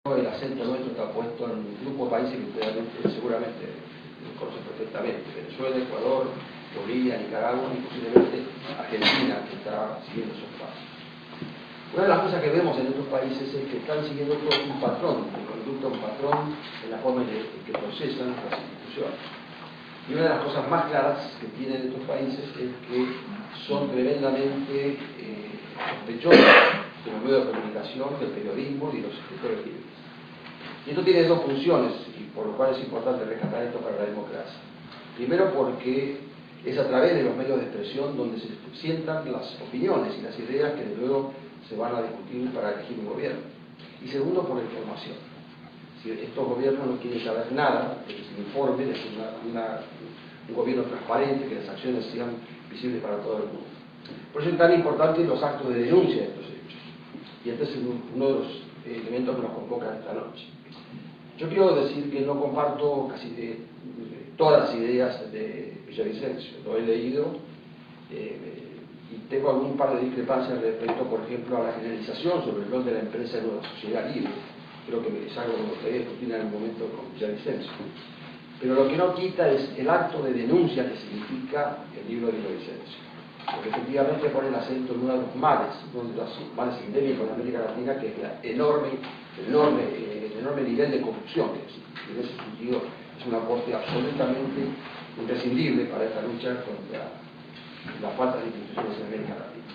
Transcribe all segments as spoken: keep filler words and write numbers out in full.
El acento nuestro está puesto en un grupo de países que ustedes seguramente conocen perfectamente: Venezuela, Ecuador, Bolivia, Nicaragua y posiblemente Argentina, que está siguiendo esos pasos. Una de las cosas que vemos en estos países es que están siguiendo todo un patrón de conducta, un patrón en la forma en que procesan las instituciones. Y una de las cosas más claras que tienen estos países es que son tremendamente eh, sospechosos de los medios de comunicación, del periodismo y los escritores libres. Y esto tiene dos funciones, y por lo cual es importante rescatar esto para la democracia. Primero, porque es a través de los medios de expresión donde se sientan las opiniones y las ideas que luego se van a discutir para elegir un gobierno. Y segundo, por la información. Si estos gobiernos no quieren saber nada, de que se informe, de que una, una, un gobierno transparente, que las acciones sean visibles para todo el mundo. Por eso es tan importante los actos de denuncia de estos hechos. Y este es uno de los elementos que nos convocan esta noche. Yo quiero decir que no comparto casi de, de todas las ideas de Villavicencio. Lo he leído eh, y tengo algún par de discrepancias respecto, por ejemplo, a la generalización sobre el rol de la empresa en una sociedad libre. Creo que es algo que me gustaría discutir en algún momento con Villavicencio. Pero lo que no quita es el acto de denuncia que significa el libro de Villavicencio. Porque efectivamente pone el acento en uno de los males, uno de los males endémicos de América Latina, que es la enorme, enorme, eh, el enorme nivel de corrupción que existe. Y en ese sentido es un aporte absolutamente imprescindible para esta lucha contra las faltas de instituciones en América Latina.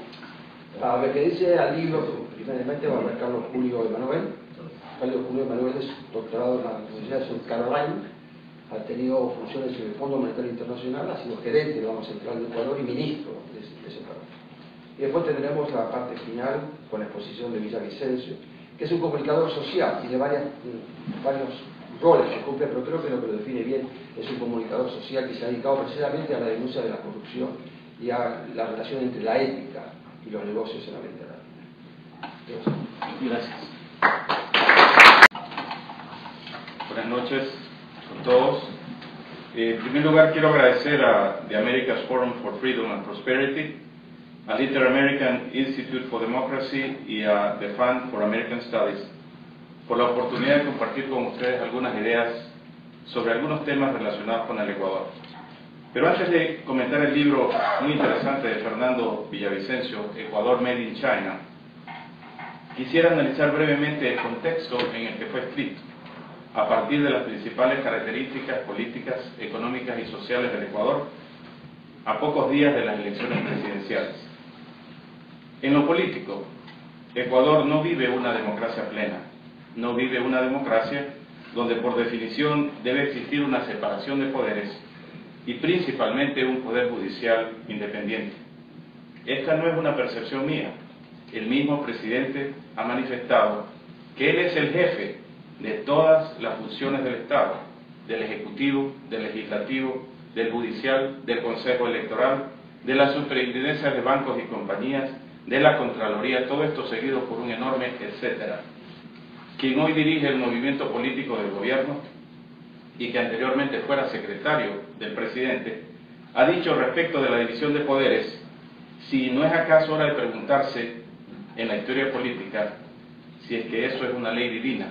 A ver qué dice al libro, primeramente va a ver Carlos Julio Emanuel. Carlos Julio Emanuel es doctorado en la Universidad de South Carolina, ha tenido funciones en el Fondo Monetario Internacional, ha sido gerente del Banco Central de Ecuador y ministro de ese, de ese país. Y después tendremos la parte final con la exposición de Villavicencio, que es un comunicador social, tiene varias, varios roles que cumple, pero creo que lo que lo define bien es un comunicador social que se ha dedicado precisamente a la denuncia de la corrupción y a la relación entre la ética y los negocios en América Latina. Gracias. Buenas noches a todos. Eh, en primer lugar, quiero agradecer a The America's Forum for Freedom and Prosperity, al Inter-American Institute for Democracy y a The Fund for American Studies por la oportunidad de compartir con ustedes algunas ideas sobre algunos temas relacionados con el Ecuador. Pero antes de comentar el libro muy interesante de Fernando Villavicencio, Ecuador Made in China, quisiera analizar brevemente el contexto en el que fue escrito, a partir de las principales características políticas, económicas y sociales del Ecuador, a pocos días de las elecciones presidenciales. En lo político, Ecuador no vive una democracia plena, no vive una democracia donde por definición debe existir una separación de poderes y principalmente un poder judicial independiente. Esta no es una percepción mía. El mismo presidente ha manifestado que él es el jefe de todas las funciones del Estado, del Ejecutivo, del Legislativo, del Judicial, del Consejo Electoral, de la Superintendencia de Bancos y Compañías, de la Contraloría, todo esto seguido por un enorme etcétera. Quien hoy dirige el movimiento político del gobierno y que anteriormente fuera secretario del presidente, ha dicho respecto de la división de poderes, si no es acaso hora de preguntarse en la historia política si es que eso es una ley divina.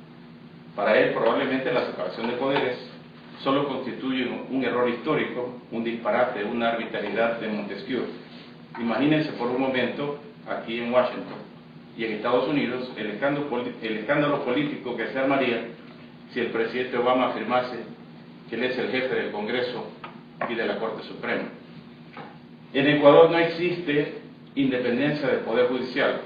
Para él probablemente la separación de poderes solo constituye un error histórico, un disparate, una arbitrariedad de Montesquieu. Imagínense por un momento aquí en Washington y en Estados Unidos el escándalo, el escándalo político que se armaría si el presidente Obama afirmase que él es el jefe del Congreso y de la Corte Suprema. En Ecuador no existe independencia del Poder Judicial.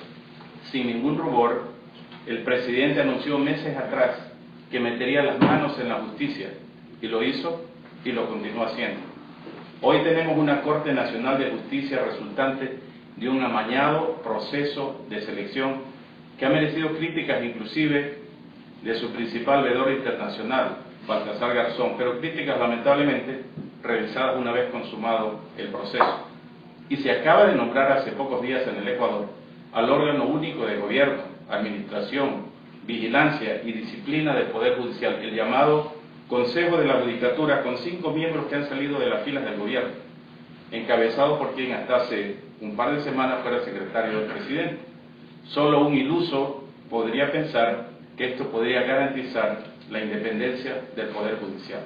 Sin ningún rubor, el presidente anunció meses atrás que metería las manos en la justicia, y lo hizo y lo continúa haciendo. Hoy tenemos una Corte Nacional de Justicia resultante de un amañado proceso de selección que ha merecido críticas inclusive de su principal veedor internacional, Baltasar Garzón, pero críticas lamentablemente revisadas una vez consumado el proceso. Y se acaba de nombrar hace pocos días en el Ecuador al órgano único de gobierno, administración, vigilancia y disciplina del Poder Judicial, el llamado Consejo de la Judicatura, con cinco miembros que han salido de las filas del gobierno, encabezado por quien hasta hace un par de semanas fuera secretario del presidente. Solo un iluso podría pensar que esto podría garantizar la independencia del Poder Judicial.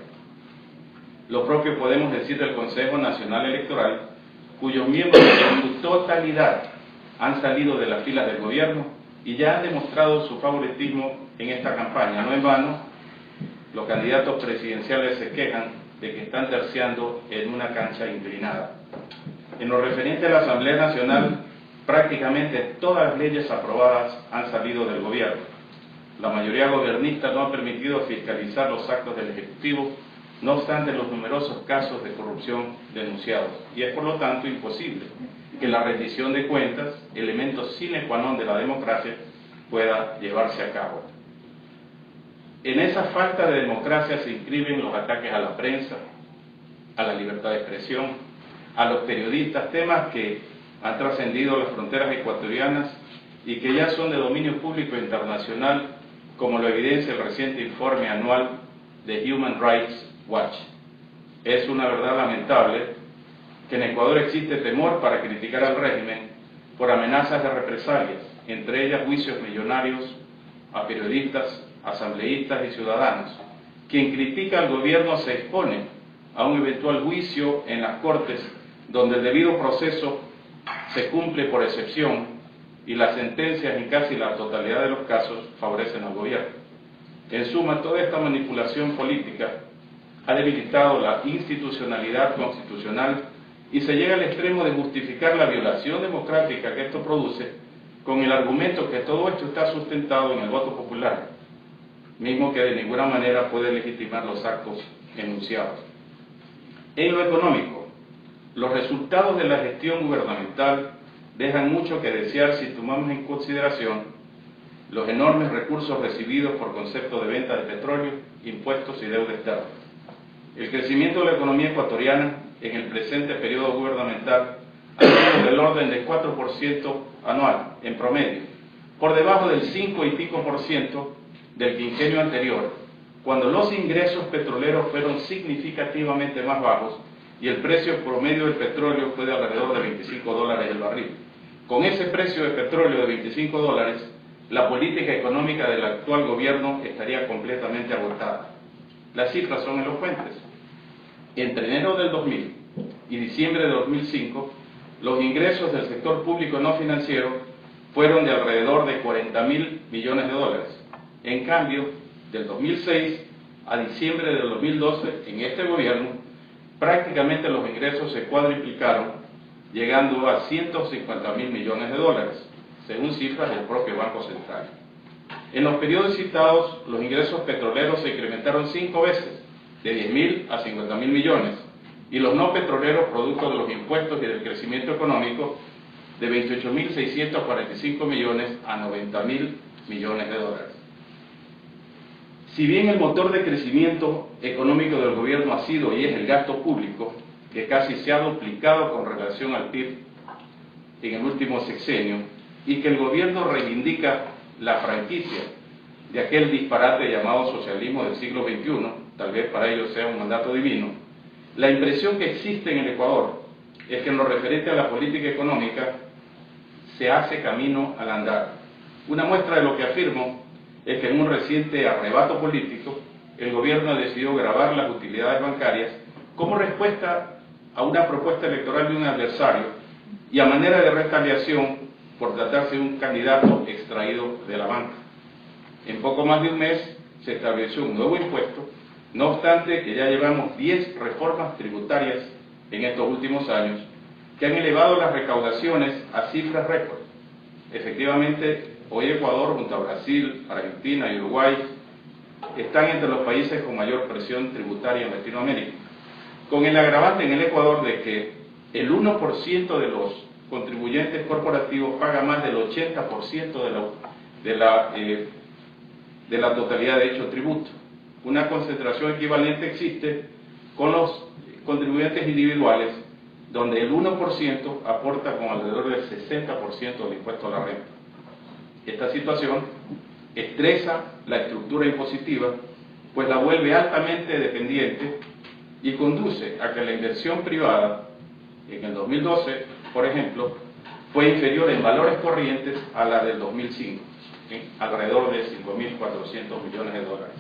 Lo propio podemos decir del Consejo Nacional Electoral, cuyos miembros en su totalidad han salido de las filas del gobierno y ya han demostrado su favoritismo en esta campaña. No en vano, los candidatos presidenciales se quejan de que están terciando en una cancha inclinada. En lo referente a la Asamblea Nacional, prácticamente todas las leyes aprobadas han salido del gobierno. La mayoría gobernista no ha permitido fiscalizar los actos del Ejecutivo, no obstante los numerosos casos de corrupción denunciados, y es por lo tanto imposible que la rendición de cuentas, elemento sine qua non de la democracia, pueda llevarse a cabo. En esa falta de democracia se inscriben los ataques a la prensa, a la libertad de expresión, a los periodistas, temas que han trascendido las fronteras ecuatorianas y que ya son de dominio público internacional, como lo evidencia el reciente informe anual de Human Rights Watch. Es una verdad lamentable que en Ecuador existe temor para criticar al régimen por amenazas de represalias, entre ellas juicios millonarios a periodistas, asambleístas y ciudadanos. Quien critica al gobierno se expone a un eventual juicio en las Cortes, donde el debido proceso se cumple por excepción y las sentencias en casi la totalidad de los casos favorecen al gobierno. En suma, toda esta manipulación política ha debilitado la institucionalidad constitucional y se llega al extremo de justificar la violación democrática que esto produce con el argumento que todo esto está sustentado en el voto popular, mismo que de ninguna manera puede legitimar los actos enunciados. En lo económico, los resultados de la gestión gubernamental dejan mucho que desear si tomamos en consideración los enormes recursos recibidos por concepto de venta de petróleo, impuestos y deuda externa. El crecimiento de la economía ecuatoriana en el presente periodo gubernamental ha sido del orden del cuatro por ciento anual, en promedio, por debajo del cinco y pico por ciento del quinquenio anterior, cuando los ingresos petroleros fueron significativamente más bajos y el precio promedio del petróleo fue de alrededor de veinticinco dólares el barril. Con ese precio de petróleo de veinticinco dólares, la política económica del actual gobierno estaría completamente agotada. Las cifras son elocuentes. Entre enero del dos mil y diciembre de dos mil cinco, los ingresos del sector público no financiero fueron de alrededor de cuarenta mil millones de dólares. En cambio, del dos mil seis a diciembre del dos mil doce, en este gobierno, prácticamente los ingresos se cuadriplicaron, llegando a ciento cincuenta mil millones de dólares, según cifras del propio Banco Central. En los periodos citados, los ingresos petroleros se incrementaron cinco veces, de diez mil a cincuenta mil millones, y los no petroleros, producto de los impuestos y del crecimiento económico, de veintiocho mil seiscientos cuarenta y cinco millones a noventa mil millones de dólares. Si bien el motor de crecimiento económico del gobierno ha sido y es el gasto público, que casi se ha duplicado con relación al P I B en el último sexenio, y que el gobierno reivindica la franquicia de aquel disparate llamado socialismo del siglo veintiuno, tal vez para ellos sea un mandato divino, la impresión que existe en el Ecuador es que en lo referente a la política económica se hace camino al andar. Una muestra de lo que afirmo es que en un reciente arrebato político, el gobierno decidió gravar las utilidades bancarias como respuesta a una propuesta electoral de un adversario y a manera de retaliación por tratarse de un candidato extraído de la banca. En poco más de un mes se estableció un nuevo impuesto, no obstante que ya llevamos diez reformas tributarias en estos últimos años que han elevado las recaudaciones a cifras récord. Efectivamente, hoy Ecuador, junto a Brasil, Argentina y Uruguay, están entre los países con mayor presión tributaria en Latinoamérica, con el agravante en el Ecuador de que el uno por ciento de los contribuyentes corporativos paga más del ochenta por ciento de la, de la, eh, de la totalidad de dicho tributo. Una concentración equivalente existe con los contribuyentes individuales, donde el uno por ciento aporta con alrededor del sesenta por ciento del impuesto a la renta. Esta situación estresa la estructura impositiva, pues la vuelve altamente dependiente y conduce a que la inversión privada en el dos mil doce, por ejemplo, fue inferior en valores corrientes a la del dos mil cinco. en alrededor de cinco mil cuatrocientos millones de dólares.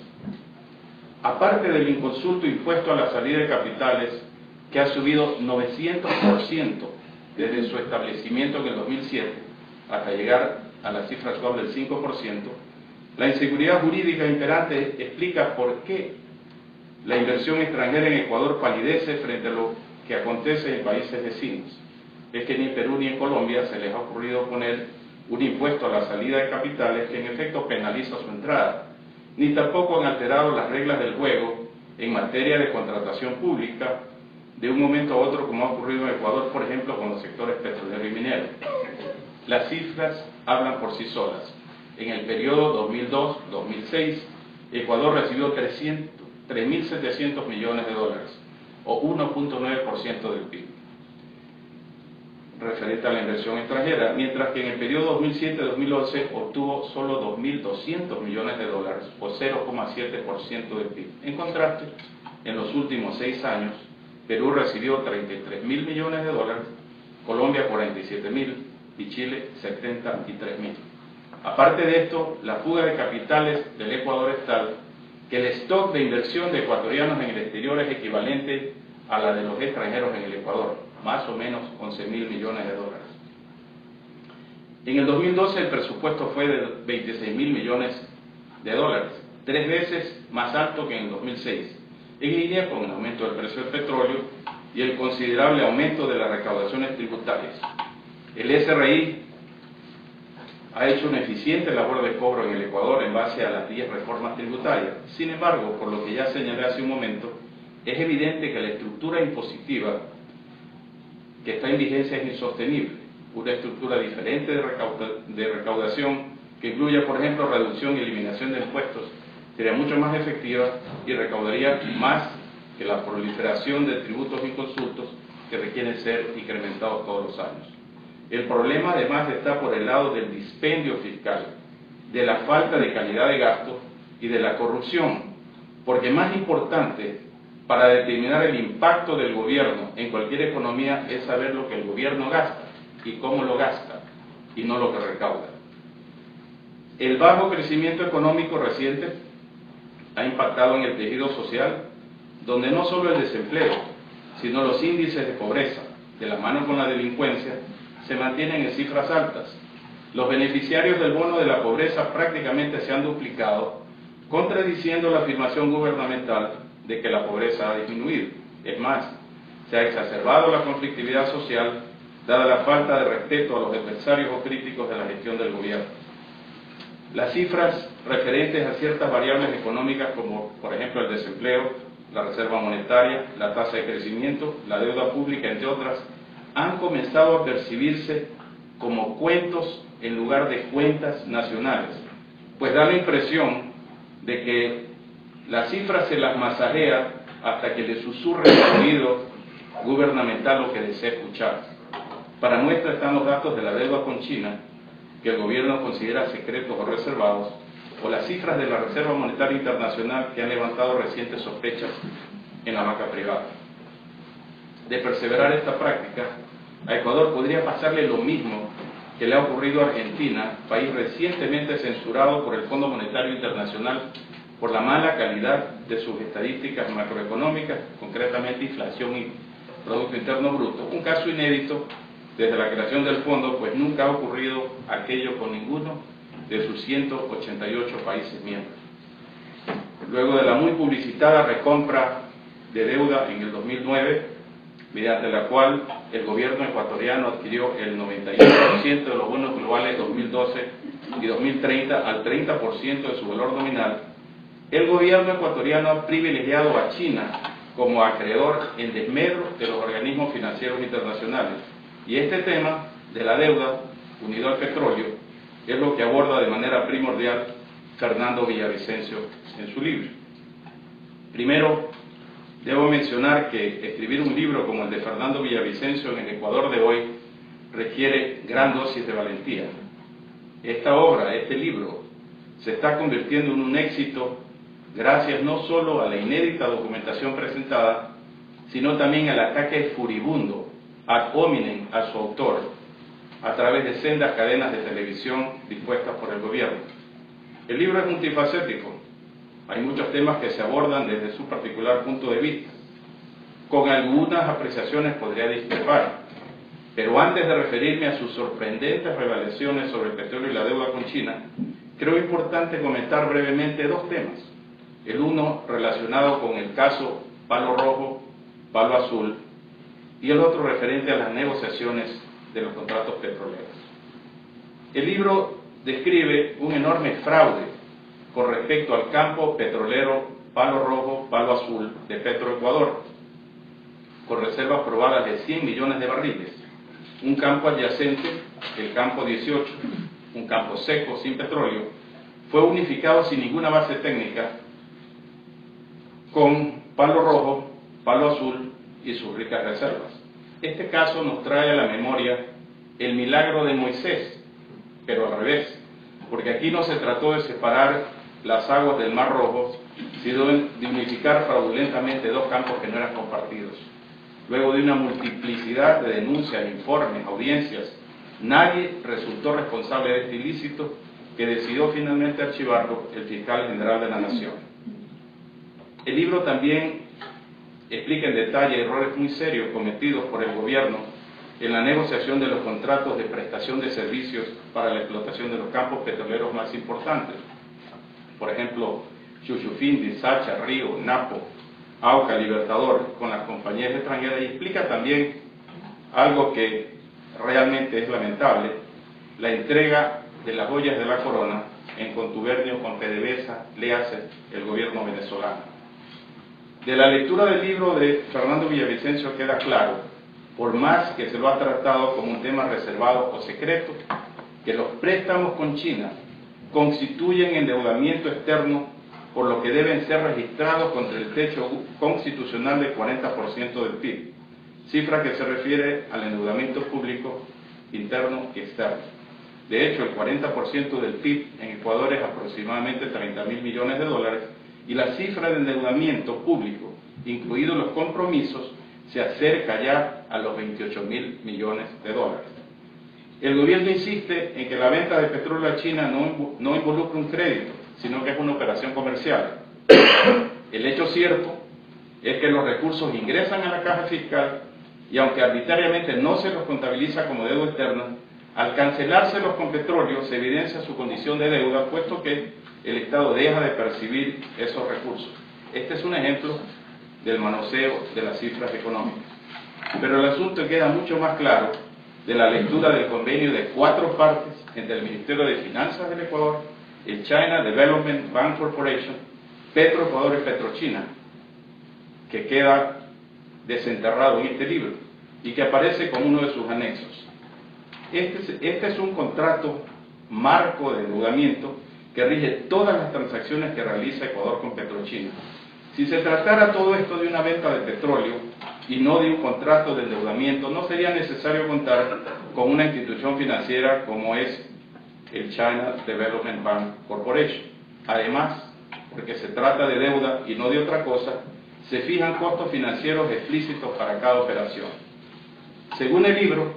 Aparte del inconsulto impuesto a la salida de capitales, que ha subido novecientos por ciento desde su establecimiento en el dos mil siete hasta llegar a la cifra actual del cinco por ciento, la inseguridad jurídica imperante explica por qué la inversión extranjera en Ecuador palidece frente a lo que acontece en países vecinos. Es que ni en Perú ni en Colombia se les ha ocurrido poner un impuesto a la salida de capitales que en efecto penaliza su entrada, ni tampoco han alterado las reglas del juego en materia de contratación pública de un momento a otro, como ha ocurrido en Ecuador, por ejemplo, con los sectores petrolero y minero. Las cifras hablan por sí solas. En el periodo dos mil dos a dos mil seis, Ecuador recibió tres mil setecientos millones de dólares, o uno punto nueve por ciento del P I B, referente a la inversión extranjera, mientras que en el periodo dos mil siete a dos mil once obtuvo solo dos mil doscientos millones de dólares, o cero coma siete por ciento del P I B. En contraste, en los últimos seis años, Perú recibió treinta y tres mil millones de dólares, Colombia cuarenta y siete mil y Chile setenta y tres mil. Aparte de esto, la fuga de capitales del Ecuador es tal que el stock de inversión de ecuatorianos en el exterior es equivalente a la de los extranjeros en el Ecuador, más o menos once mil millones de dólares. En el dos mil doce el presupuesto fue de veintiséis mil millones de dólares, tres veces más alto que en el dos mil seis, en línea con el aumento del precio del petróleo y el considerable aumento de las recaudaciones tributarias. El S R I ha hecho una eficiente labor de cobro en el Ecuador en base a las diez reformas tributarias. Sin embargo, por lo que ya señalé hace un momento, es evidente que la estructura impositiva que está en vigencia es insostenible. Una estructura diferente de, recauda, de recaudación que incluya, por ejemplo, reducción y eliminación de impuestos sería mucho más efectiva y recaudaría más que la proliferación de tributos inconsultos que requieren ser incrementados todos los años. El problema además está por el lado del dispendio fiscal, de la falta de calidad de gasto y de la corrupción, porque más importante para determinar el impacto del gobierno en cualquier economía es saber lo que el gobierno gasta y cómo lo gasta, y no lo que recauda. El bajo crecimiento económico reciente ha impactado en el tejido social, donde no solo el desempleo, sino los índices de pobreza, de la mano con la delincuencia, se mantienen en cifras altas. Los beneficiarios del bono de la pobreza prácticamente se han duplicado, contradiciendo la afirmación gubernamental de que la pobreza ha disminuido. Es más, se ha exacerbado la conflictividad social, dada la falta de respeto a los adversarios o críticos de la gestión del gobierno. Las cifras referentes a ciertas variables económicas, como por ejemplo el desempleo, la reserva monetaria, la tasa de crecimiento, la deuda pública, entre otras, han comenzado a percibirse como cuentos en lugar de cuentas nacionales, pues da la impresión de que las cifras se las masajea hasta que le susurre al oído gubernamental lo que desea escuchar. Para muestra están los datos de la deuda con China, que el gobierno considera secretos o reservados, o las cifras de la Reserva Monetaria Internacional que han levantado recientes sospechas en la banca privada. De perseverar esta práctica, a Ecuador podría pasarle lo mismo que le ha ocurrido a Argentina, país recientemente censurado por el Fondo Monetario Internacional por la mala calidad de sus estadísticas macroeconómicas, concretamente inflación y Producto Interno Bruto. Un caso inédito desde la creación del fondo, pues nunca ha ocurrido aquello con ninguno de sus ciento ochenta y ocho países miembros. Luego de la muy publicitada recompra de deuda en el dos mil nueve, mediante la cual el gobierno ecuatoriano adquirió el noventa y uno por ciento de los bonos globales dos mil doce y dos mil treinta al treinta por ciento de su valor nominal, el gobierno ecuatoriano ha privilegiado a China como acreedor en desmedro de los organismos financieros internacionales. Y este tema de la deuda, unido al petróleo, es lo que aborda de manera primordial Fernando Villavicencio en su libro. Primero, debo mencionar que escribir un libro como el de Fernando Villavicencio en el Ecuador de hoy requiere gran dosis de valentía. Esta obra, este libro, se está convirtiendo en un éxito gracias no solo a la inédita documentación presentada, sino también al ataque furibundo ad hominem a su autor a través de sendas cadenas de televisión dispuestas por el gobierno. El libro es multifacético. Hay muchos temas que se abordan desde su particular punto de vista. Con algunas apreciaciones podría discrepar, pero antes de referirme a sus sorprendentes revelaciones sobre el petróleo y la deuda con China, creo importante comentar brevemente dos temas. El uno relacionado con el caso Palo Rojo, Palo Azul, y el otro referente a las negociaciones de los contratos petroleros. El libro describe un enorme fraude con respecto al campo petrolero Palo Rojo, Palo Azul de Petroecuador, con reservas probadas de cien millones de barriles. Un campo adyacente, el campo dieciocho, un campo seco, sin petróleo, fue unificado sin ninguna base técnica con Palo Rojo, Palo Azul y sus ricas reservas. Este caso nos trae a la memoria el milagro de Moisés, pero al revés, porque aquí no se trató de separar las aguas del Mar Rojo, sino de unificar fraudulentamente dos campos que no eran compartidos. Luego de una multiplicidad de denuncias, informes, audiencias, nadie resultó responsable de este ilícito, que decidió finalmente archivarlo el fiscal general de la Nación. El libro también explica en detalle errores muy serios cometidos por el gobierno en la negociación de los contratos de prestación de servicios para la explotación de los campos petroleros más importantes. Por ejemplo, Chuchufindi, Sacha, Río, Napo, Auca, Libertador, con las compañías extranjeras, y explica también algo que realmente es lamentable: la entrega de las joyas de la corona en contubernio con PDVSA, le hace el gobierno venezolano. De la lectura del libro de Fernando Villavicencio queda claro, por más que se lo ha tratado como un tema reservado o secreto, que los préstamos con China constituyen endeudamiento externo, por lo que deben ser registrados contra el techo constitucional del cuarenta por ciento del P I B, cifra que se refiere al endeudamiento público interno y externo. De hecho, el cuarenta por ciento del P I B en Ecuador es aproximadamente treinta mil millones de dólares, y la cifra de endeudamiento público, incluidos los compromisos, se acerca ya a los veintiocho mil millones de dólares. El gobierno insiste en que la venta de petróleo a China no, no involucra un crédito, sino que es una operación comercial. El hecho cierto es que los recursos ingresan a la caja fiscal y, aunque arbitrariamente no se los contabiliza como deuda externa, al cancelárselos con petróleo se evidencia su condición de deuda, puesto que el Estado deja de percibir esos recursos. Este es un ejemplo del manoseo de las cifras económicas. Pero el asunto queda mucho más claro de la lectura del convenio de cuatro partes entre el Ministerio de Finanzas del Ecuador, el China Development Bank Corporation, Petroecuador y Petrochina, que queda desenterrado en este libro y que aparece como uno de sus anexos. Este es, este es un contrato marco de endeudamiento que rige todas las transacciones que realiza Ecuador con Petrochina. Si se tratara todo esto de una venta de petróleo y no de un contrato de endeudamiento, no sería necesario contar con una institución financiera como es el China Development Bank Corporation. Además, porque se trata de deuda y no de otra cosa, se fijan costos financieros explícitos para cada operación. Según el libro,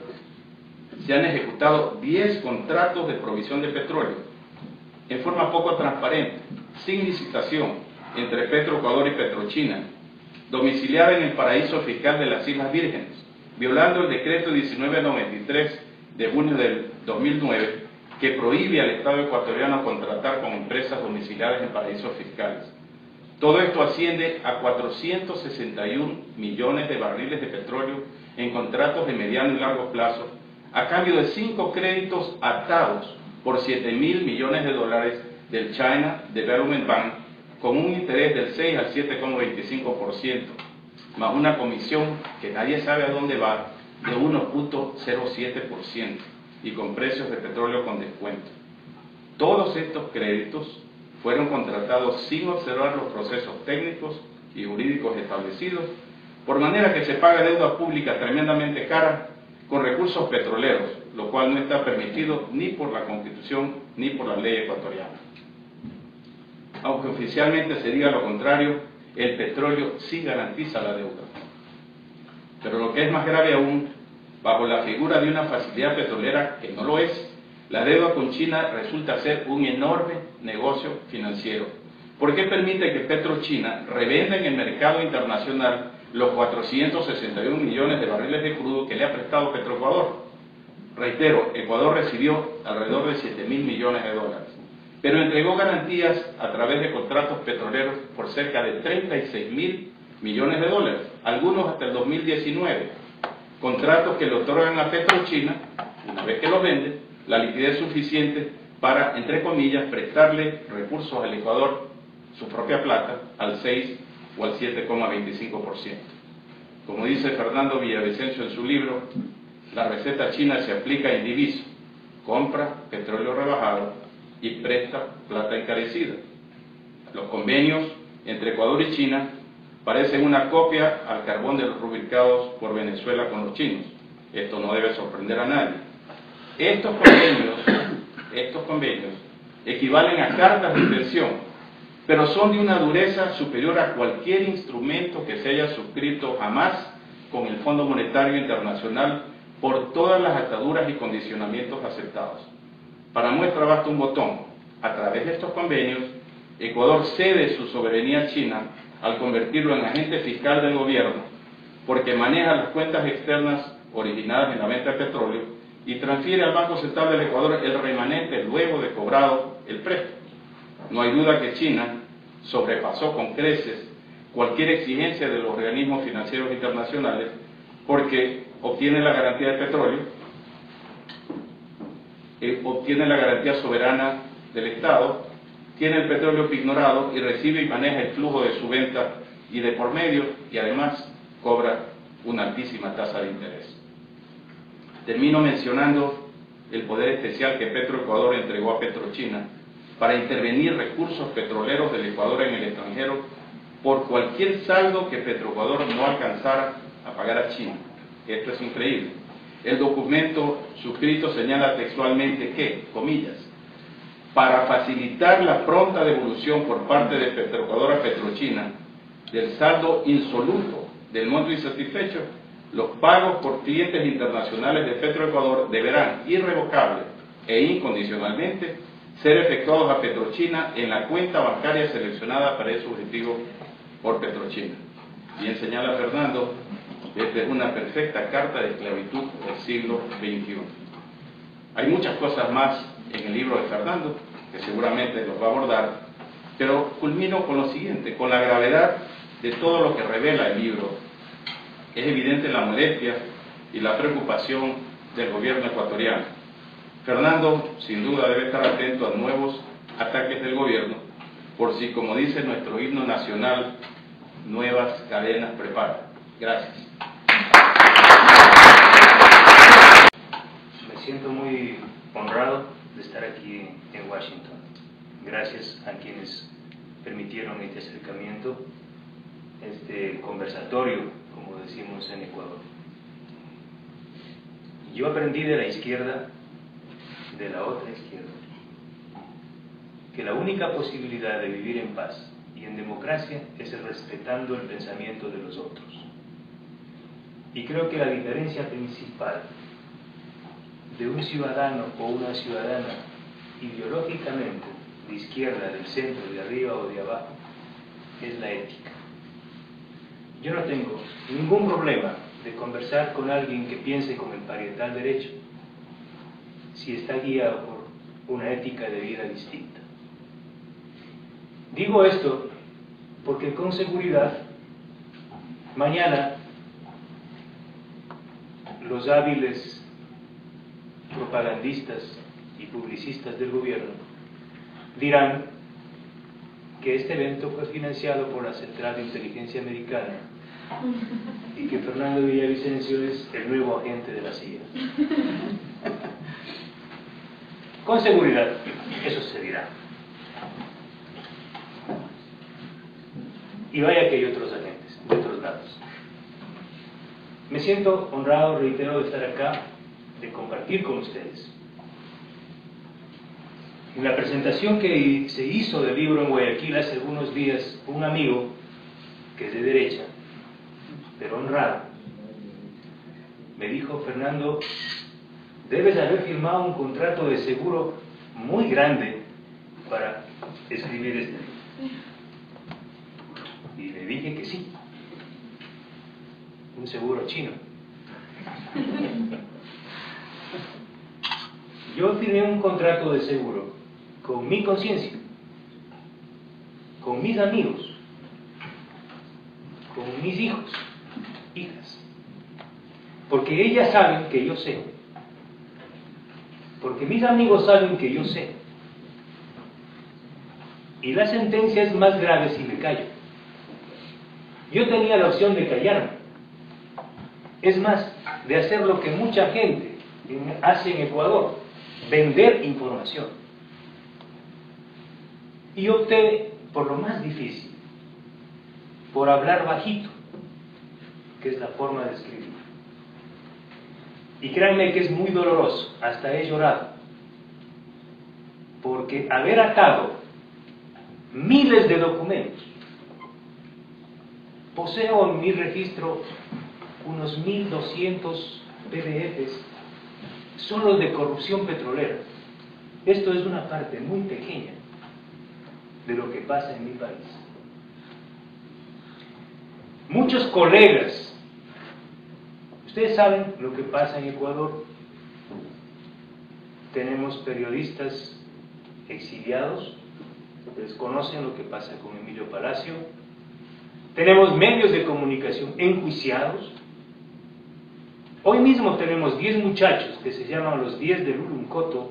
se han ejecutado diez contratos de provisión de petróleo en forma poco transparente, sin licitación, entre Petroecuador y Petrochina, domiciliada en el paraíso fiscal de las Islas Vírgenes, violando el decreto diecinueve noventa y tres de junio del dos mil nueve, que prohíbe al Estado ecuatoriano contratar con empresas domiciliadas en paraísos fiscales. Todo esto asciende a cuatrocientos sesenta y un millones de barriles de petróleo en contratos de mediano y largo plazo, a cambio de cinco créditos atados por siete mil millones de dólares del China Development Bank, con un interés del seis al siete coma veinticinco por ciento, más una comisión que nadie sabe a dónde va, de uno punto cero siete por ciento, y con precios de petróleo con descuento. Todos estos créditos fueron contratados sin observar los procesos técnicos y jurídicos establecidos, por manera que se paga deuda pública tremendamente cara con recursos petroleros, lo cual no está permitido ni por la Constitución ni por la ley ecuatoriana. Aunque oficialmente se diga lo contrario, el petróleo sí garantiza la deuda. Pero lo que es más grave aún, bajo la figura de una facilidad petrolera que no lo es, la deuda con China resulta ser un enorme negocio financiero. ¿Por qué permite que PetroChina revenda en el mercado internacional los cuatrocientos sesenta y un millones de barriles de crudo que le ha prestado Petroecuador? Reitero, Ecuador recibió alrededor de siete mil millones de dólares, pero entregó garantías a través de contratos petroleros por cerca de treinta y seis mil millones de dólares, algunos hasta el dos mil diecinueve, contratos que le otorgan a PetroChina, una vez que los vende, la liquidez suficiente para, entre comillas, prestarle recursos al Ecuador, su propia plata, al seis o al siete coma veinticinco por ciento. Como dice Fernando Villavicencio en su libro, la receta china se aplica indiviso: compra petróleo rebajado y presta plata encarecida. Los convenios entre Ecuador y China parecen una copia al carbón de los rubricados por Venezuela con los chinos. Esto no debe sorprender a nadie. Estos convenios, estos convenios equivalen a cartas de inversión, pero son de una dureza superior a cualquier instrumento que se haya suscrito jamás con el Fondo Monetario Internacional por todas las ataduras y condicionamientos aceptados. Para muestra basta un botón. A través de estos convenios, Ecuador cede su soberanía a China al convertirlo en agente fiscal del gobierno, porque maneja las cuentas externas originadas en la venta de petróleo y transfiere al Banco Central del Ecuador el remanente luego de cobrado el préstamo. No hay duda que China sobrepasó con creces cualquier exigencia de los organismos financieros internacionales porque obtiene la garantía de petróleo, eh, obtiene la garantía soberana del Estado, tiene el petróleo pignorado y recibe y maneja el flujo de su venta y de por medio, y además cobra una altísima tasa de interés. Termino mencionando el poder especial que Petroecuador entregó a PetroChina para intervenir recursos petroleros del Ecuador en el extranjero por cualquier saldo que Petroecuador no alcanzara a pagar a China. Esto es increíble. El documento suscrito señala textualmente que, comillas, para facilitar la pronta devolución por parte de Petroecuador a PetroChina del saldo insoluto del monto insatisfecho, los pagos por clientes internacionales de Petroecuador deberán irrevocable e incondicionalmente ser efectuados a PetroChina en la cuenta bancaria seleccionada para ese objetivo por PetroChina. Bien señala Fernando, esta es una perfecta carta de esclavitud del siglo veintiuno. Hay muchas cosas más en el libro de Fernando, que seguramente los va a abordar, pero culmino con lo siguiente, con la gravedad de todo lo que revela el libro. Es evidente la molestia y la preocupación del gobierno ecuatoriano. Fernando, sin duda, debe estar atento a nuevos ataques del gobierno, por si, como dice nuestro himno nacional, nuevas cadenas preparan. Gracias. Me siento muy honrado de estar aquí en Washington. Gracias a quienes permitieron este acercamiento, este conversatorio, como decimos en Ecuador. Yo aprendí de la izquierda, de la otra izquierda, que la única posibilidad de vivir en paz y en democracia es respetando el pensamiento de los otros. Y creo que la diferencia principal de un ciudadano o una ciudadana ideológicamente de izquierda, del centro, de arriba o de abajo, es la ética. Yo no tengo ningún problema de conversar con alguien que piense con el parietal derecho, si está guiado por una ética de vida distinta. Digo esto porque con seguridad mañana los hábiles propagandistas y publicistas del gobierno dirán que este evento fue financiado por la Central de Inteligencia Americana y que Fernando Villavicencio es el nuevo agente de la C I A. Con seguridad, eso se dirá. Y vaya que hay otros agentes, de otros lados. Me siento honrado, reitero, de estar acá, de compartir con ustedes. En la presentación que se hizo del libro en Guayaquil hace algunos días, un amigo, que es de derecha, pero honrado, me dijo: Fernando, debes haber firmado un contrato de seguro muy grande para escribir este libro. Y le dije que sí. Un seguro chino. Yo firmé un contrato de seguro con mi conciencia, con mis amigos, con mis hijos, hijas, porque ellas saben que yo sé, porque mis amigos saben que yo sé, y la sentencia es más grave si me callo. Yo tenía la opción de callarme, es más, de hacer lo que mucha gente hace en Ecuador, vender información, y opté por lo más difícil, por hablar bajito, que es la forma de escribir. Y créanme que es muy doloroso, hasta he llorado, porque haber atado miles de documentos, poseo en mi registro unos mil doscientos P D Fs, solo de corrupción petrolera. Esto es una parte muy pequeña de lo que pasa en mi país. Muchos colegas, ustedes saben lo que pasa en Ecuador. Tenemos periodistas exiliados, ustedes conocen lo que pasa con Emilio Palacio. Tenemos medios de comunicación enjuiciados. Hoy mismo tenemos diez muchachos que se llaman los diez del Uruncoto,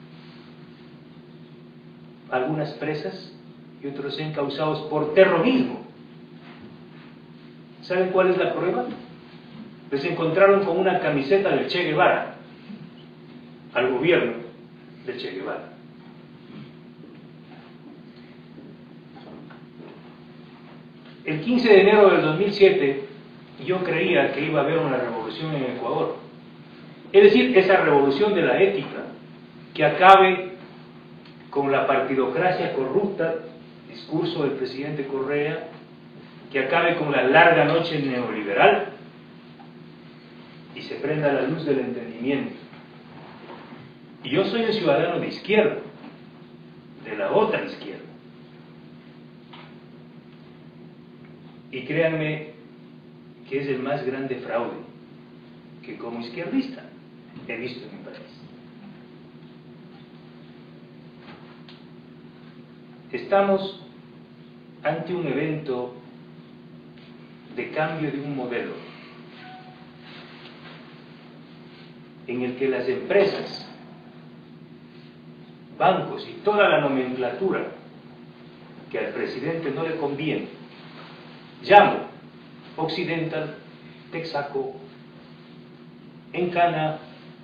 algunas presas y otros encausados por terrorismo. ¿Saben cuál es la prueba? Les encontraron con una camiseta del Che Guevara, al gobierno del Che Guevara. El quince de enero del dos mil siete, yo creía que iba a haber una revolución en Ecuador. Es decir, esa revolución de la ética, que acabe con la partidocracia corrupta, discurso del presidente Correa, que acabe con la larga noche neoliberal y se prenda la luz del entendimiento. Y yo soy un ciudadano de izquierda, de la otra izquierda. Y créanme que es el más grande fraude que como izquierdista he visto en mi país. Estamos ante un evento de cambio de un modelo en el que las empresas, bancos y toda la nomenclatura que al presidente no le conviene, llamo Occidental, Texaco, Encana,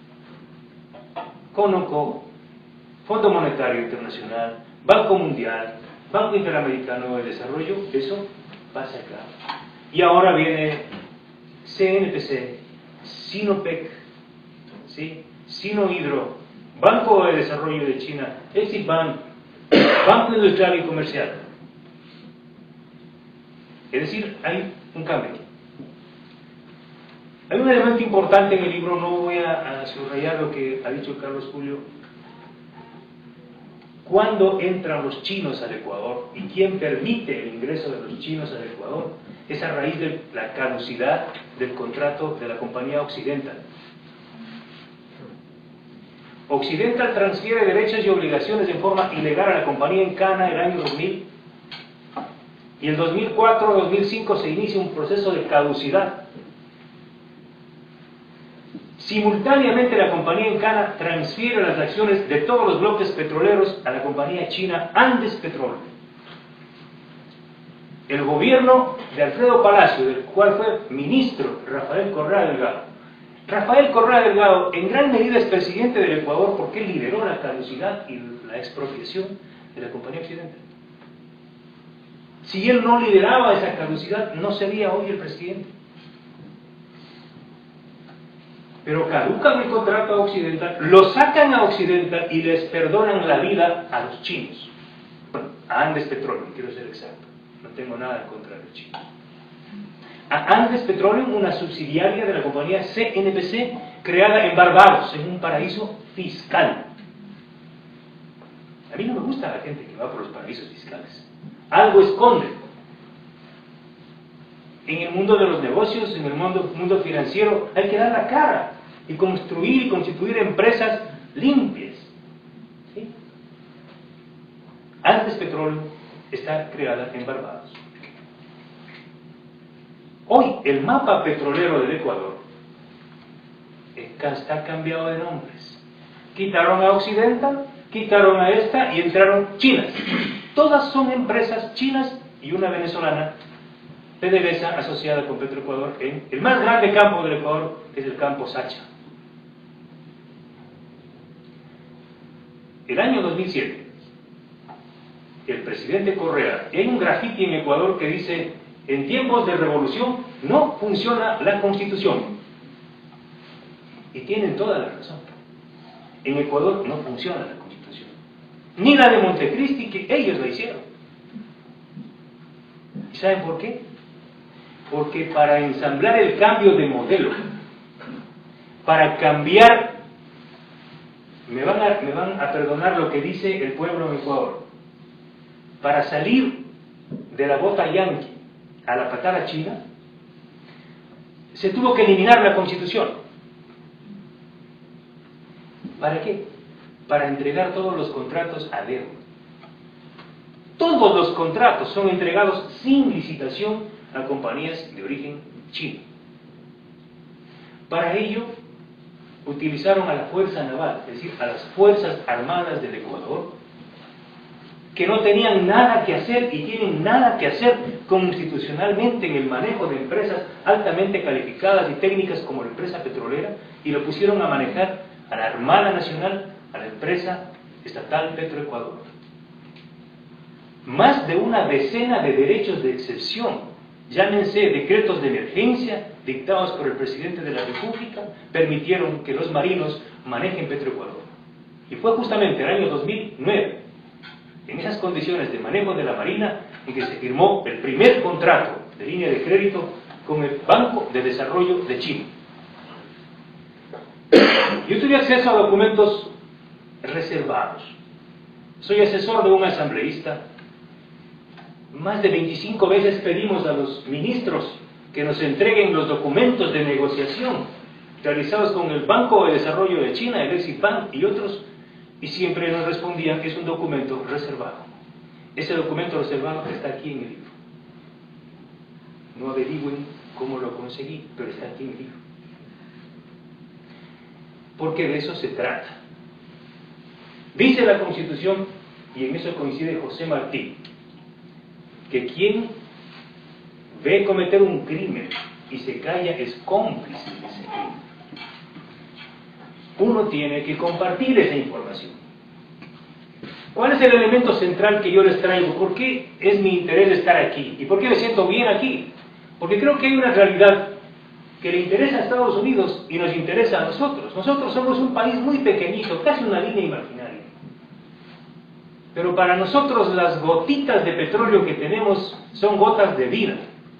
Conoco, Fondo Monetario Internacional, Banco Mundial, Banco Interamericano de Desarrollo, eso pasa acá. Y ahora viene C N P C, Sinopec, ¿sí? Sinohidro, Banco de Desarrollo de China, Exim Bank, Banco Industrial y Comercial. Es decir, hay un cambio. Hay un elemento importante en el libro, no voy a, a subrayar lo que ha dicho Carlos Julio. ¿Cuándo entran los chinos al Ecuador y quién permite el ingreso de los chinos al Ecuador? Es a raíz de la caducidad del contrato de la compañía Occidental. Occidental transfiere derechos y obligaciones en forma ilegal a la compañía Encana el año dos mil, y en dos mil cuatro dos mil cinco se inicia un proceso de caducidad. Simultáneamente la compañía Encana transfiere las acciones de todos los bloques petroleros a la compañía china Andes Petrol. El gobierno de Alfredo Palacio, del cual fue ministro Rafael Correa Delgado. Rafael Correa Delgado en gran medida es presidente del Ecuador porque él lideró la caducidad y la expropiación de la compañía Occidental. Si él no lideraba esa caducidad, no sería hoy el presidente. Pero caducan el contrato a Occidental, lo sacan a Occidental y les perdonan la vida a los chinos. Bueno, a Andes Petroleum, quiero ser exacto. No tengo nada en contra de los chinos. A Andes Petroleum, una subsidiaria de la compañía C N P C, creada en Barbados, en un paraíso fiscal. A mí no me gusta la gente que va por los paraísos fiscales. Algo esconde. En el mundo de los negocios, en el mundo, mundo financiero, hay que dar la cara y construir y constituir empresas limpias. ¿Sí? Antes Petróleo está creada en Barbados. Hoy el mapa petrolero del Ecuador está cambiado de nombres. Quitaron a Occidental, quitaron a esta y entraron chinas. Todas son empresas chinas y una venezolana, PDVSA, asociada con Petroecuador en el más grande campo del Ecuador, que es el campo Sacha. El año dos mil siete, el presidente Correa, y hay un grafiti en Ecuador que dice: en tiempos de revolución no funciona la Constitución. Y tienen toda la razón. En Ecuador no funciona la Constitución. Ni la de Montecristi, que ellos la hicieron. ¿Y saben por qué? Porque para ensamblar el cambio de modelo, para cambiar, me van a, me van a perdonar lo que dice el pueblo en Ecuador, para salir de la bota yanqui a la patada china, se tuvo que eliminar la Constitución. ¿Para qué? Para entregar todos los contratos a dedo. Todos los contratos son entregados sin licitación a compañías de origen chino. Para ello, utilizaron a la Fuerza Naval, es decir, a las Fuerzas Armadas del Ecuador, que no tenían nada que hacer y tienen nada que hacer constitucionalmente en el manejo de empresas altamente calificadas y técnicas como la empresa petrolera, y lo pusieron a manejar a la Armada Nacional, a la empresa estatal Petroecuador. Más de una decena de derechos de excepción, llámense decretos de emergencia dictados por el presidente de la República, permitieron que los marinos manejen Petroecuador. Y fue justamente el año dos mil nueve, en esas condiciones de manejo de la Marina, en que se firmó el primer contrato de línea de crédito con el Banco de Desarrollo de China. Yo tuve acceso a documentos reservados. Soy asesor de un asambleísta. Más de veinticinco veces pedimos a los ministros que nos entreguen los documentos de negociación realizados con el Banco de Desarrollo de China, el Eximbank y otros, y siempre nos respondían que es un documento reservado. Ese documento reservado está aquí en el libro. No averigüen cómo lo conseguí, pero está aquí en el libro. Porque de eso se trata. Dice la Constitución, y en eso coincide José Martí, que quien ve cometer un crimen y se calla es cómplice de ese crimen. Uno tiene que compartir esa información. ¿Cuál es el elemento central que yo les traigo? ¿Por qué es mi interés estar aquí? ¿Y por qué me siento bien aquí? Porque creo que hay una realidad que le interesa a Estados Unidos y nos interesa a nosotros. Nosotros somos un país muy pequeñito, casi una línea imaginaria. Pero para nosotros las gotitas de petróleo que tenemos son gotas de vida.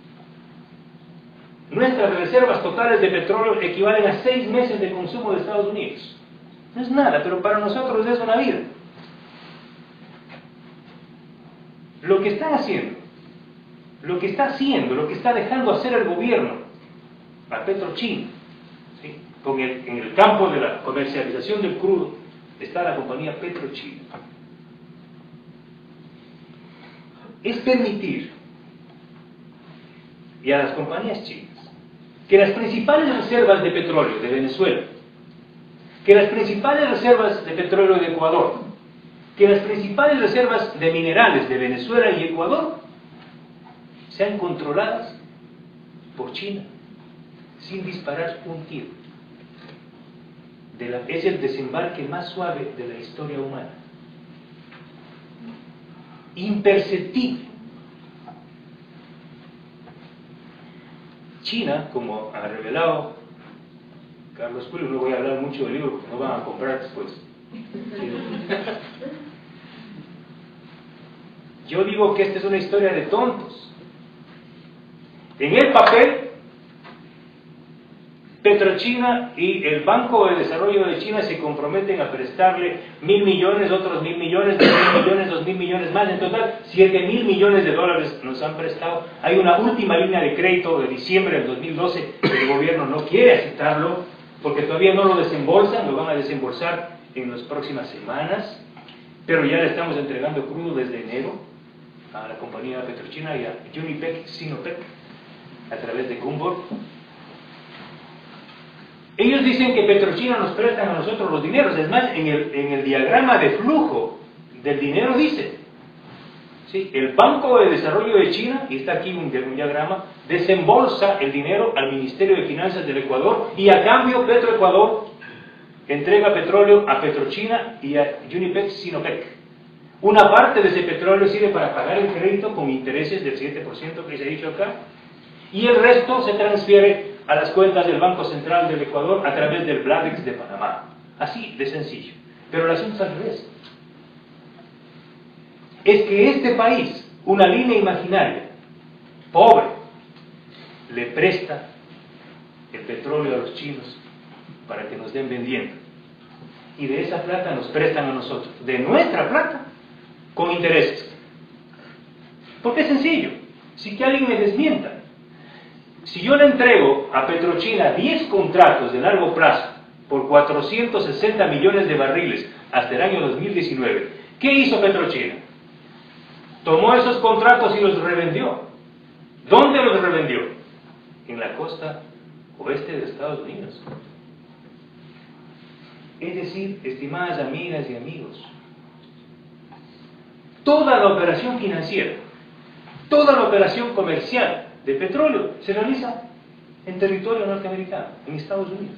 Nuestras reservas totales de petróleo equivalen a seis meses de consumo de Estados Unidos. No es nada, pero para nosotros es una vida. Lo que está haciendo, lo que está haciendo, lo que está dejando hacer el gobierno a Petrochina, ¿sí? Con el, en el campo de la comercialización del crudo está la compañía Petrochina, es permitir y a las compañías chinas que las principales reservas de petróleo de Venezuela, que las principales reservas de petróleo de Ecuador, que las principales reservas de minerales de Venezuela y Ecuador sean controladas por China sin disparar un tiro. De la, es el desembarque más suave de la historia humana. Imperceptible. China, como ha revelado Carlos Julio, no voy a hablar mucho del libro porque no van a comprar después. ¿Sí? Yo digo que esta es una historia de tontos. En el papel, Petrochina y el Banco de Desarrollo de China se comprometen a prestarle mil millones, otros mil millones, dos mil millones, dos mil millones más, en total siete mil millones de dólares nos han prestado. Hay una última línea de crédito de diciembre del dos mil doce que el gobierno no quiere aceptarlo porque todavía no lo desembolsan, lo van a desembolsar en las próximas semanas, pero ya le estamos entregando crudo desde enero a la compañía Petrochina y a Unipec, Sinopec, a través de Gumbor. Ellos dicen que Petrochina nos prestan a nosotros los dineros. Es más, en el, en el diagrama de flujo del dinero dice, ¿sí?, el Banco de Desarrollo de China, y está aquí un, un diagrama, desembolsa el dinero al Ministerio de Finanzas del Ecuador y a cambio Petroecuador entrega petróleo a Petrochina y a Unipec Sinopec. Una parte de ese petróleo sirve para pagar el crédito con intereses del siete por ciento que se ha dicho acá, y el resto se transfiere a las cuentas del Banco Central del Ecuador a través del Bladex de Panamá. Así de sencillo. Pero el asunto es al revés. Es que este país, una línea imaginaria, pobre, le presta el petróleo a los chinos para que nos den vendiendo. Y de esa plata nos prestan a nosotros, de nuestra plata, con intereses. Porque es sencillo. Si que alguien me desmienta, si yo le entrego a Petrochina diez contratos de largo plazo por cuatrocientos sesenta millones de barriles hasta el año dos mil diecinueve, ¿qué hizo Petrochina? Tomó esos contratos y los revendió. ¿Dónde los revendió? En la costa oeste de Estados Unidos. Es decir, estimadas amigas y amigos, toda la operación financiera, toda la operación comercial de petróleo se realiza en territorio norteamericano, en Estados Unidos.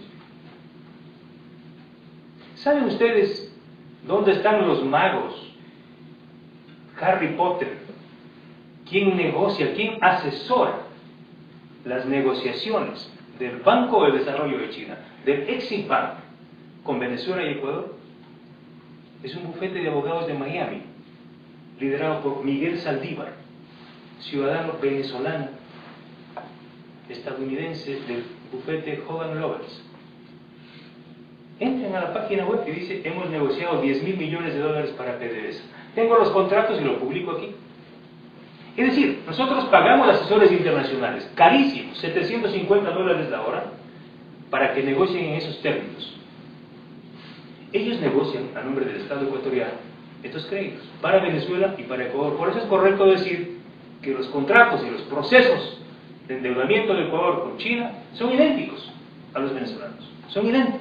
¿Saben ustedes dónde están los magos? Harry Potter. ¿Quién negocia, quién asesora las negociaciones del Banco de Desarrollo de China, del Exim Bank, con Venezuela y Ecuador? Es un bufete de abogados de Miami, liderado por Miguel Saldívar, ciudadano venezolano, estadounidense del bufete Hogan Lovells. Entren a la página web que dice, hemos negociado diez mil millones de dólares para P D V S A. Tengo los contratos y los publico aquí. Es decir, nosotros pagamos asesores internacionales, carísimos, setecientos cincuenta dólares la hora, para que negocien en esos términos. Ellos negocian a nombre del Estado ecuatoriano estos créditos para Venezuela y para Ecuador. Por eso es correcto decir que los contratos y los procesos de endeudamiento del Ecuador con China son idénticos a los venezolanos, son idénticos.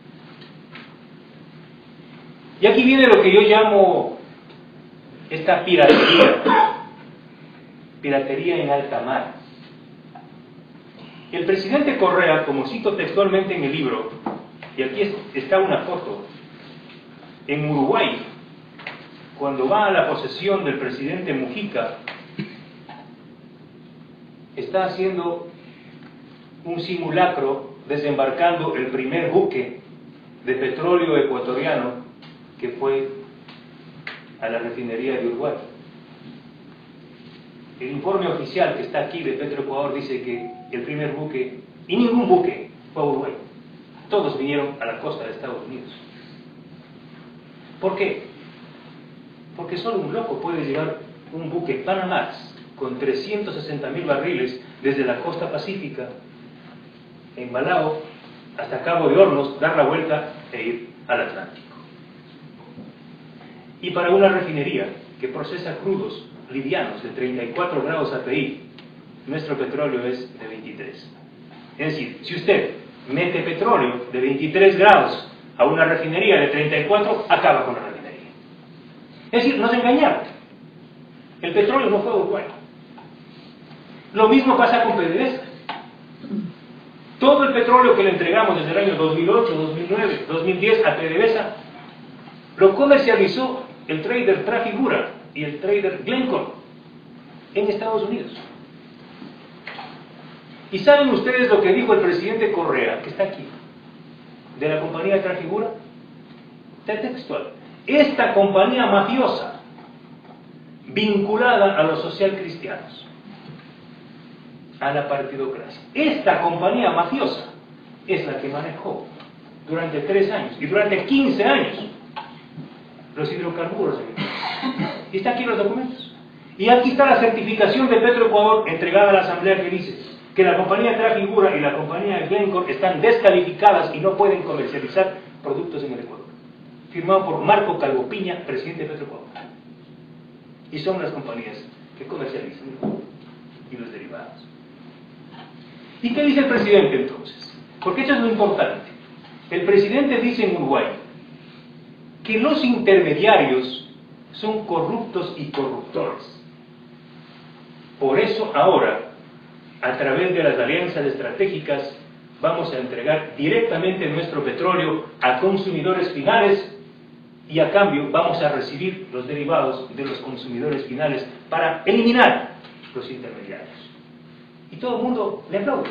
Y aquí viene lo que yo llamo esta piratería, piratería en alta mar. El presidente Correa, como cito textualmente en el libro, y aquí está una foto, en Uruguay, cuando va a la posesión del presidente Mujica, está haciendo un simulacro desembarcando el primer buque de petróleo ecuatoriano que fue a la refinería de Uruguay. El informe oficial que está aquí de Petroecuador dice que el primer buque, y ningún buque, fue a Uruguay. Todos vinieron a la costa de Estados Unidos. ¿Por qué? Porque solo un loco puede llevar un buque Panamax con trescientos sesenta mil barriles desde la costa pacífica, en Balao, hasta Cabo de Hornos, dar la vuelta e ir al Atlántico. Y para una refinería que procesa crudos livianos de treinta y cuatro grados A P I, nuestro petróleo es de veintitrés. Es decir, si usted mete petróleo de veintitrés grados a una refinería de treinta y cuatro, acaba con la refinería. Es decir, nos engañaron. El petróleo no fue a Uruguay. Lo mismo pasa con P D V S A. Todo el petróleo que le entregamos desde el año dos mil ocho, dos mil nueve, dos mil diez a P D V S A lo comercializó el trader Trafigura y el trader Glencore en Estados Unidos. ¿Y saben ustedes lo que dijo el presidente Correa, que está aquí, de la compañía Trafigura? Está textual. Esta compañía mafiosa, vinculada a los socialcristianos, a la partidocracia, esta compañía mafiosa es la que manejó durante tres años y durante quince años los hidrocarburos. Y está aquí los documentos. Y aquí está la certificación de Petroecuador entregada a la Asamblea que dice que la compañía Trafigura y la compañía Glencore están descalificadas y no pueden comercializar productos en el Ecuador. Firmado por Marco Calvo Piña, presidente de Petroecuador. Y son las compañías que comercializan y los derivados. ¿Y qué dice el presidente entonces? Porque esto es lo importante. El presidente dice en Uruguay que los intermediarios son corruptos y corruptores. Por eso ahora, a través de las alianzas estratégicas, vamos a entregar directamente nuestro petróleo a consumidores finales y a cambio vamos a recibir los derivados de los consumidores finales para eliminar los intermediarios. Y todo el mundo le aplaude.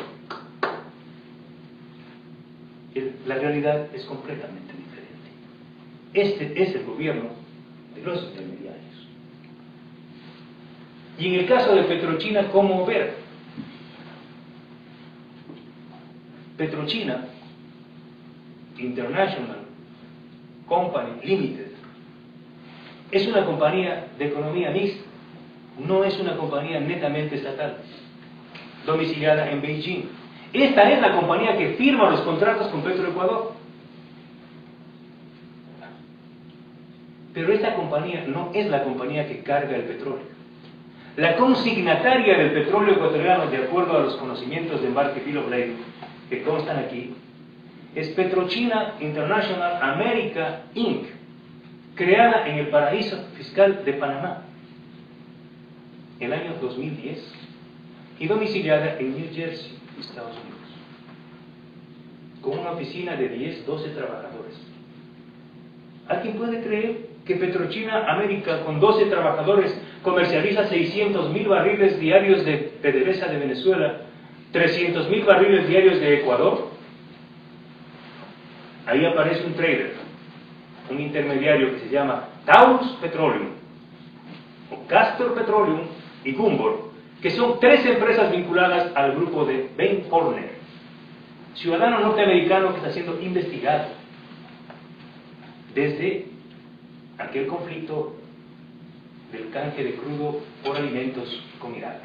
La realidad es completamente diferente. Este es el gobierno de los intermediarios. Y en el caso de Petrochina, ¿cómo ver? Petrochina International Company Limited es una compañía de economía mixta, no es una compañía netamente estatal, domiciliada en Beijing. Esta es la compañía que firma los contratos con Petroecuador. Pero esta compañía no es la compañía que carga el petróleo. La consignataria del petróleo ecuatoriano, de acuerdo a los conocimientos de embarque Bill of Lading, que constan aquí, es Petrochina International America incorporated, creada en el paraíso fiscal de Panamá, el año dos mil diez, y domiciliada en New Jersey, Estados Unidos, con una oficina de diez, doce trabajadores. ¿Alguien puede creer que Petrochina América, con doce trabajadores, comercializa seiscientos mil barriles diarios de P D V S A de Venezuela, trescientos mil barriles diarios de Ecuador? Ahí aparece un trader, un intermediario que se llama Taurus Petroleum, o Castor Petroleum y Gumbor, que son tres empresas vinculadas al grupo de Ben Horner, ciudadano norteamericano que está siendo investigado desde aquel conflicto del canje de crudo por alimentos con Irak.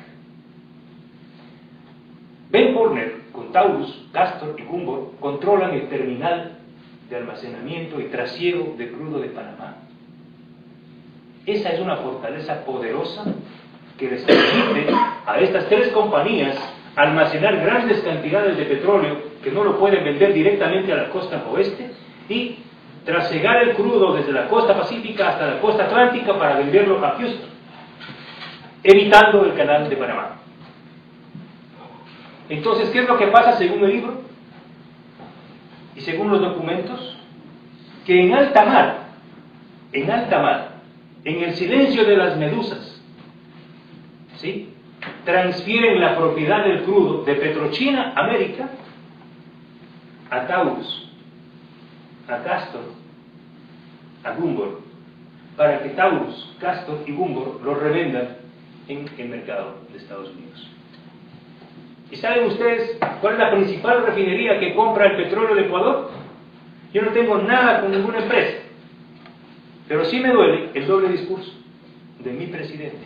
Ben Horner, con Taurus, Castor y Gumbor, controlan el terminal de almacenamiento y trasiego de crudo de Panamá. Esa es una fortaleza poderosa que les permite a estas tres compañías almacenar grandes cantidades de petróleo que no lo pueden vender directamente a la costa oeste y trasegar el crudo desde la costa pacífica hasta la costa atlántica para venderlo a Houston, evitando el canal de Panamá. Entonces, ¿qué es lo que pasa según el libro y según los documentos? Que en alta mar, en alta mar, en el silencio de las medusas, ¿sí?, transfieren la propiedad del crudo de Petrochina América a Taurus, a Castor, a Gumbor, para que Taurus, Castor y Gumbor lo revendan en el mercado de Estados Unidos. ¿Y saben ustedes cuál es la principal refinería que compra el petróleo de Ecuador? Yo no tengo nada con ninguna empresa, pero sí me duele el doble discurso de mi presidente.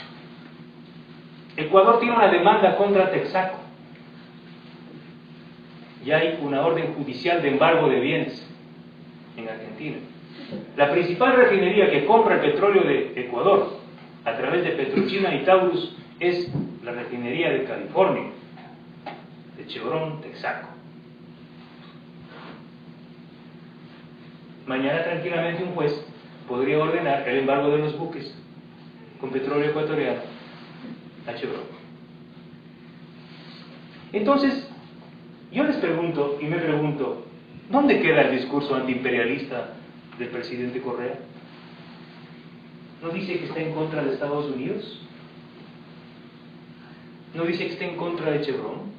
Ecuador tiene una demanda contra Texaco. Ya hay una orden judicial de embargo de bienes en Argentina. La principal refinería que compra el petróleo de Ecuador a través de Petrochina y Taurus es la refinería de California, de Chevron Texaco. Mañana tranquilamente un juez podría ordenar el embargo de los buques con petróleo ecuatoriano a Chevron. Entonces, yo les pregunto y me pregunto, ¿dónde queda el discurso antiimperialista del presidente Correa? ¿No dice que está en contra de Estados Unidos? ¿No dice que está en contra de Chevron?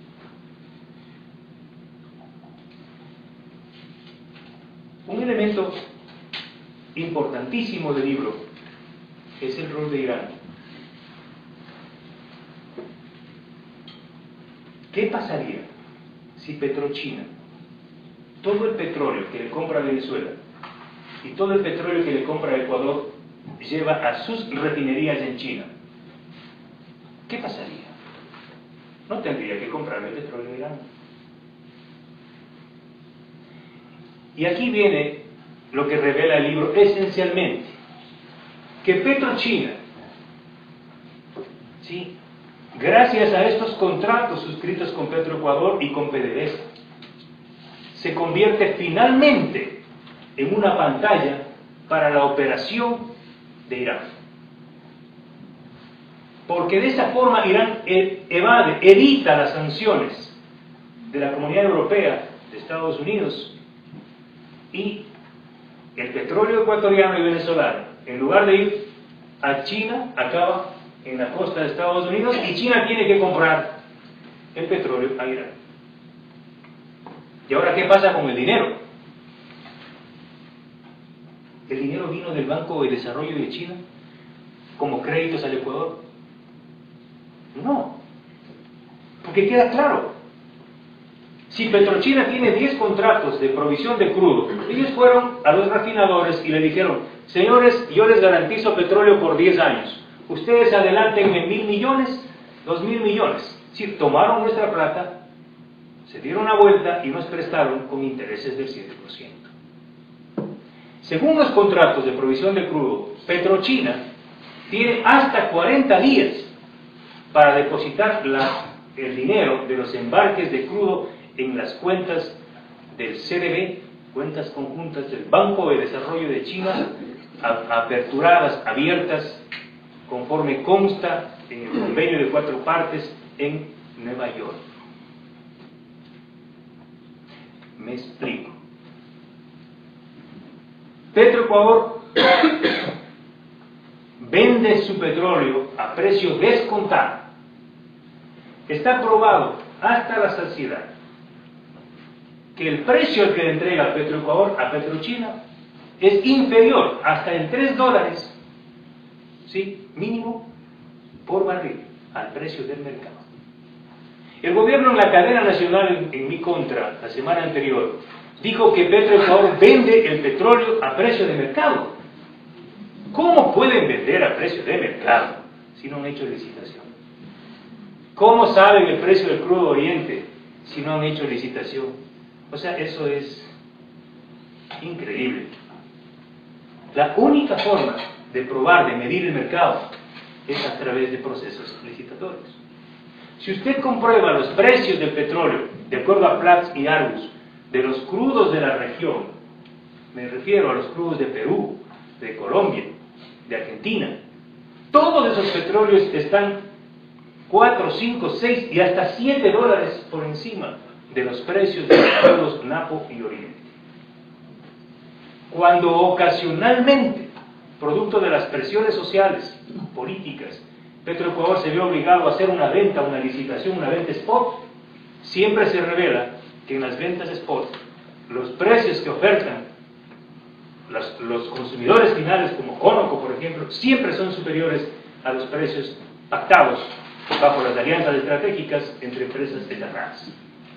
Un elemento importantísimo del libro es el rol de Irán. ¿Qué pasaría si Petrochina, todo el petróleo que le compra a Venezuela y todo el petróleo que le compra a Ecuador lleva a sus refinerías en China, ¿qué pasaría? No tendría que comprarle petróleo a Irán. Y aquí viene lo que revela el libro esencialmente, que Petrochina, ¿sí?, gracias a estos contratos suscritos con Petroecuador y con PDVSA, se convierte finalmente en una pantalla para la operación de Irán. Porque de esa forma Irán evade, evita las sanciones de la Comunidad Europea, de Estados Unidos, y el petróleo ecuatoriano y venezolano, en lugar de ir a China, acaba en la costa de Estados Unidos, y China tiene que comprar el petróleo a Irán. ¿Y ahora qué pasa con el dinero? ¿El dinero vino del Banco de Desarrollo de China como créditos al Ecuador? No, porque queda claro, si Petrochina tiene diez contratos de provisión de crudo, ellos fueron a los refinadores y le dijeron: señores, yo les garantizo petróleo por diez años, ustedes adelantenme mil millones, dos mil millones. Si tomaron nuestra plata, se dieron una vuelta y nos prestaron con intereses del siete por ciento. Según los contratos de provisión de crudo, Petrochina tiene hasta cuarenta días para depositar la, el dinero de los embarques de crudo en las cuentas del C D B, cuentas conjuntas del Banco de Desarrollo de China, a, aperturadas, abiertas, conforme consta en el convenio de cuatro partes en Nueva York. Me explico. Petroecuador vende su petróleo a precio descontado. Está probado hasta la saciedad que el precio que le entrega Petroecuador a Petrochina es inferior hasta en tres dólares, ¿sí?, mínimo por barril al precio del mercado. El gobierno en la cadena nacional en, en mi contra la semana anterior dijo que Petroecuador vende el petróleo a precio de mercado. ¿Cómo pueden vender a precio de mercado si no han hecho licitación? ¿Cómo saben el precio del crudo oriente si no han hecho licitación? O sea, eso es increíble. La única forma de probar, de medir el mercado, es a través de procesos licitatorios. Si usted comprueba los precios del petróleo, de acuerdo a Platts y Argus, de los crudos de la región, me refiero a los crudos de Perú, de Colombia, de Argentina, todos esos petróleos están cuatro, cinco, seis y hasta siete dólares por encima de los precios de los pueblos Napo y Oriente. Cuando ocasionalmente, producto de las presiones sociales, políticas, Petroecuador se vio obligado a hacer una venta, una licitación, una venta spot, siempre se revela que en las ventas spot, los precios que ofertan los, los consumidores finales, como Conoco, por ejemplo, siempre son superiores a los precios pactados bajo las alianzas estratégicas entre empresas estatales.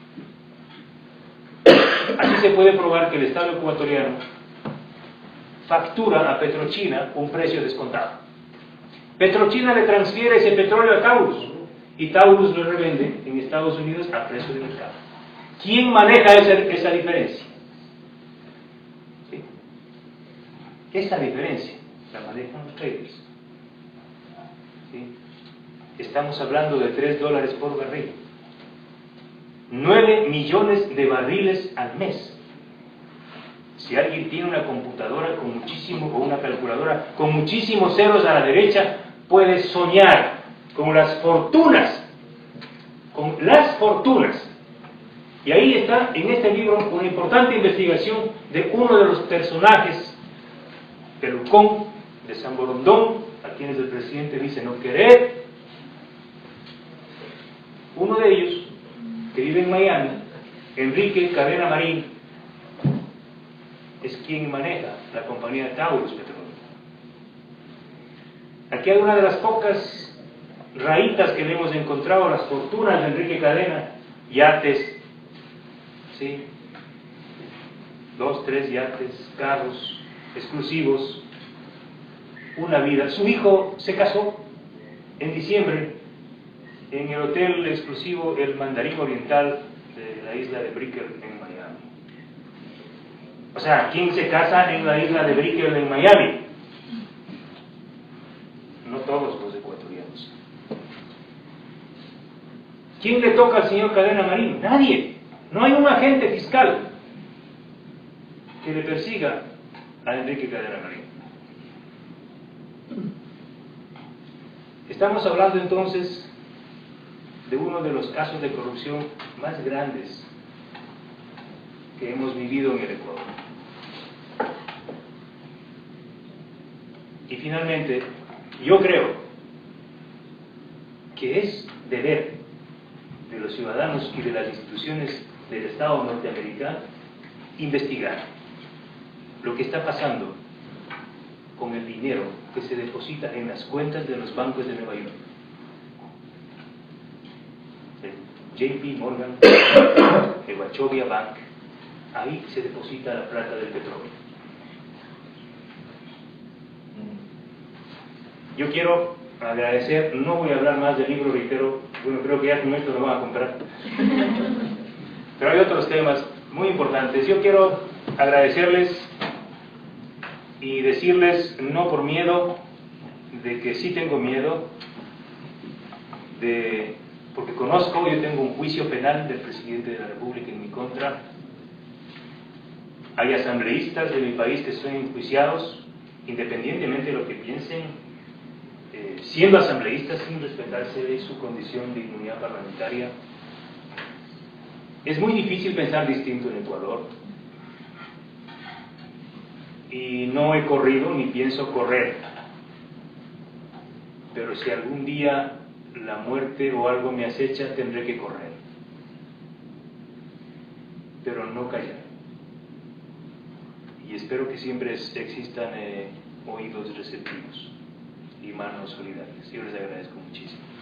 Así se puede probar que el Estado ecuatoriano factura a Petrochina un precio descontado. Petrochina le transfiere ese petróleo a Taurus y Taurus lo revende en Estados Unidos a precio de mercado. ¿Quién maneja esa, esa diferencia? ¿Sí? Esa diferencia la manejan los traders. ¿Sí? Estamos hablando de tres dólares por barril. nueve millones de barriles al mes. Si alguien tiene una computadora con muchísimo, o una calculadora con muchísimos ceros a la derecha, puede soñar con las fortunas, con las fortunas. Y ahí está, en este libro, una importante investigación de uno de los personajes, Pelucón, de San Borondón, a quienes el presidente dice no querer. Uno de ellos, que vive en Miami, Enrique Cadena Marín, es quien maneja la compañía Taurus Petroleum. Aquí hay una de las pocas rayitas que le hemos encontrado, las fortunas de Enrique Cadena, yates, ¿sí? Dos, tres yates, carros exclusivos, una vida. Su hijo se casó en diciembre en el hotel exclusivo El Mandarín Oriental de la isla de Brickell en Miami. O sea, ¿quién se casa en la isla de Brickell en Miami? No todos los ecuatorianos. ¿Quién le toca al señor Cadena Marín? Nadie. No hay un agente fiscal que le persiga a Enrique Cadena Marín. Estamos hablando entonces de uno de los casos de corrupción más grandes que hemos vivido en el Ecuador. Y finalmente, yo creo que es deber de los ciudadanos y de las instituciones del Estado norteamericano investigar lo que está pasando con el dinero que se deposita en las cuentas de los bancos de Nueva York. El J P Morgan, el Wachovia Bank, ahí se deposita la plata del petróleo. Yo quiero agradecer, no voy a hablar más del libro, reitero, bueno, creo que ya con esto lo van a comprar, pero hay otros temas muy importantes. Yo quiero agradecerles y decirles, no por miedo, de que sí tengo miedo, de, porque conozco, yo tengo un juicio penal del presidente de la República en mi contra. Hay asambleístas de mi país que son enjuiciados, independientemente de lo que piensen, eh, siendo asambleístas sin respetarse de su condición de inmunidad parlamentaria. Es muy difícil pensar distinto en Ecuador. Y no he corrido ni pienso correr, pero si algún día la muerte o algo me acecha, tendré que correr, pero no callar. Y espero que siempre existan eh, oídos receptivos y manos solidarias. Yo les agradezco muchísimo.